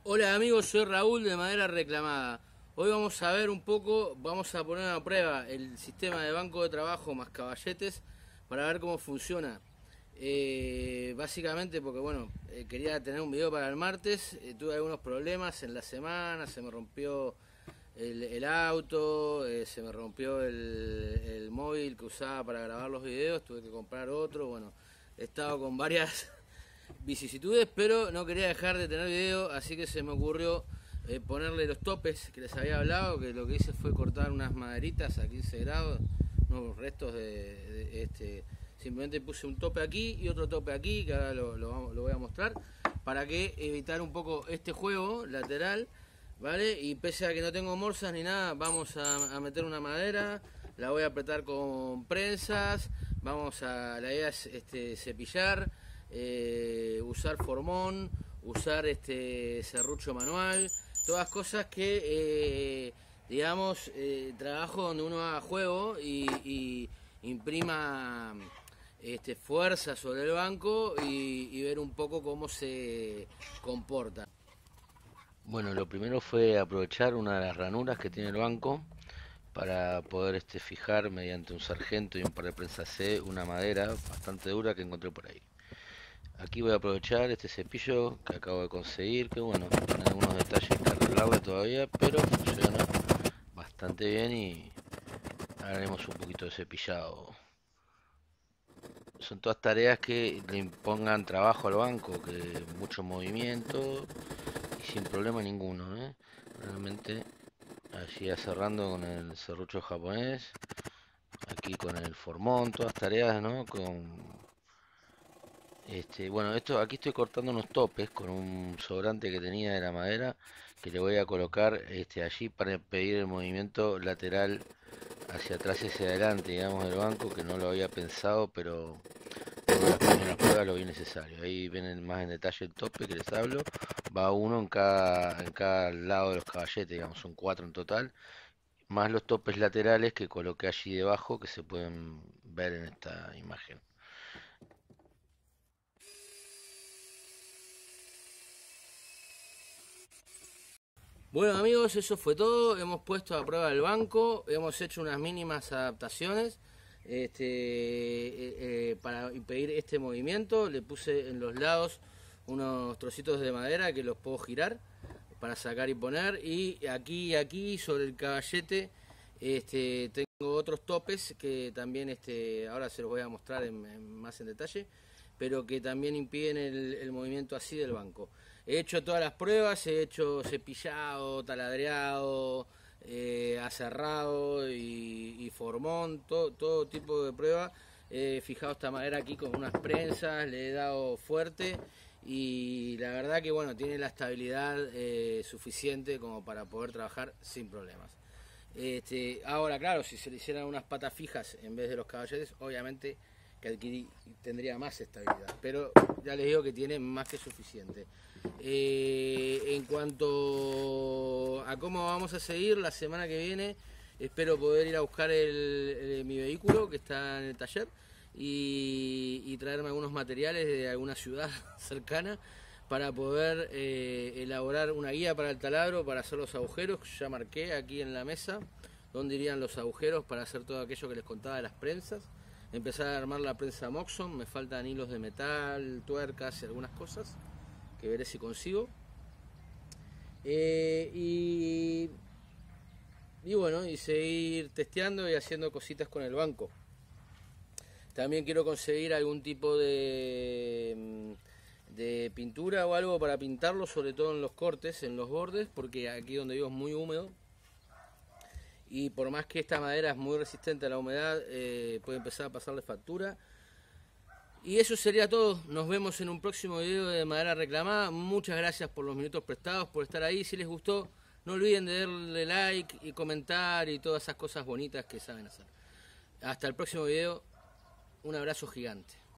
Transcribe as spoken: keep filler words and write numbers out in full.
Hola amigos, soy Raúl de Madera Reclamada. Hoy vamos a ver un poco, vamos a poner a prueba el sistema de banco de trabajo más caballetes para ver cómo funciona. Eh, básicamente porque bueno, eh, quería tener un video para el martes, eh, tuve algunos problemas en la semana, se me rompió el, el auto, eh, se me rompió el, el móvil que usaba para grabar los videos, tuve que comprar otro, bueno, he estado con varias vicisitudes, pero no quería dejar de tener video, así que se me ocurrió eh, ponerle los topes que les había hablado, que lo que hice fue cortar unas maderitas a quince grados, unos restos de, de este, simplemente puse un tope aquí y otro tope aquí, que ahora lo, lo, lo voy a mostrar, para que evitar un poco este juego lateral, ¿vale? Y pese a que no tengo morsas ni nada, vamos a, a meter una madera, la voy a apretar con prensas, vamos a, la idea es este, cepillar, Eh, usar formón, usar este serrucho manual, todas cosas que eh, digamos eh, trabajo donde uno haga juego y, y imprima este, fuerza sobre el banco y, y ver un poco cómo se comporta. Bueno, lo primero fue aprovechar una de las ranuras que tiene el banco para poder este, fijar mediante un sargento y un par de prensas C una madera bastante dura que encontré por ahí. Aquí voy a aprovechar este cepillo que acabo de conseguir, que bueno, tiene algunos detalles que arreglarle todavía, pero funciona bastante bien y haremos un poquito de cepillado. Son todas tareas que le impongan trabajo al banco, que mucho movimiento y sin problema ninguno, ¿eh? Realmente allí cerrando con el serrucho japonés, aquí con el formón, todas tareas, ¿no? Con este, bueno, esto aquí estoy cortando unos topes con un sobrante que tenía de la madera que le voy a colocar este allí para impedir el movimiento lateral hacia atrás y hacia adelante, digamos, del banco, que no lo había pensado, pero en las primeras pruebas lo vi necesario. Ahí ven más en detalle el tope que les hablo. Va uno en cada, en cada lado de los caballetes, digamos, son cuatro en total, más los topes laterales que coloqué allí debajo que se pueden ver en esta imagen. Bueno amigos, eso fue todo, hemos puesto a prueba el banco, hemos hecho unas mínimas adaptaciones este, eh, eh, para impedir este movimiento, le puse en los lados unos trocitos de madera que los puedo girar para sacar y poner, y aquí y aquí sobre el caballete este, tengo otros topes que también este, ahora se los voy a mostrar en, en más en detalle, pero que también impiden el, el movimiento así del banco. He hecho todas las pruebas, he hecho cepillado, taladreado, eh, aserrado y, y formón, todo, todo tipo de prueba. He fijado esta madera aquí con unas prensas, le he dado fuerte y la verdad que bueno, tiene la estabilidad eh, suficiente como para poder trabajar sin problemas. Este, ahora claro, si se le hicieran unas patas fijas en vez de los caballetes, obviamente que adquirí, tendría más estabilidad, pero ya les digo que tiene más que suficiente. Eh, en cuanto a cómo vamos a seguir la semana que viene, espero poder ir a buscar el, el, mi vehículo que está en el taller y, y traerme algunos materiales de alguna ciudad cercana para poder eh, elaborar una guía para el taladro, para hacer los agujeros, que ya marqué aquí en la mesa, donde irían los agujeros para hacer todo aquello que les contaba de las prensas. Empezar a armar la prensa Moxon, me faltan hilos de metal, tuercas y algunas cosas que veré si consigo. Eh, y, y bueno, y seguir testeando y haciendo cositas con el banco. También quiero conseguir algún tipo de, de pintura o algo para pintarlo, sobre todo en los cortes, en los bordes, porque aquí donde vivo es muy húmedo. Y por más que esta madera es muy resistente a la humedad, eh, puede empezar a pasarle factura. Y eso sería todo, nos vemos en un próximo video de Madera Reclamada. Muchas gracias por los minutos prestados, por estar ahí. Si les gustó, no olviden de darle like y comentar y todas esas cosas bonitas que saben hacer. Hasta el próximo video, un abrazo gigante.